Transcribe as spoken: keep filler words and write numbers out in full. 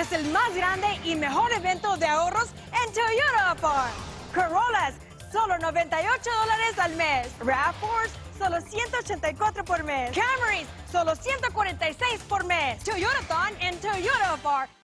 es el más grande y mejor evento de ahorros en Toyota Farm. Corollas, solo noventa y ocho dólares al mes. RAV cuatro, solo ciento ochenta y cuatro por mes. Camrys, solo ciento cuarenta y seis por mes. Toyotathon en Toyota Farm.